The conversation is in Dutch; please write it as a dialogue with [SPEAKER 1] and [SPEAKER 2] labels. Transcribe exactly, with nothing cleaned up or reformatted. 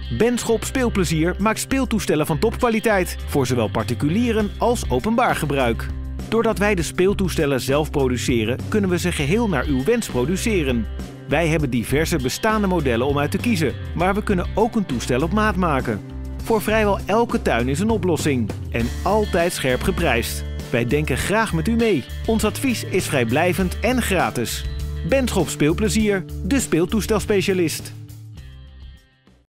[SPEAKER 1] Benschop Speelplezier maakt speeltoestellen van topkwaliteit voor zowel particulieren als openbaar gebruik. Doordat wij de speeltoestellen zelf produceren, kunnen we ze geheel naar uw wens produceren. Wij hebben diverse bestaande modellen om uit te kiezen, maar we kunnen ook een toestel op maat maken. Voor vrijwel elke tuin is een oplossing en altijd scherp geprijsd. Wij denken graag met u mee. Ons advies is vrijblijvend en gratis. Benschop Speelplezier, de speeltoestelspecialist.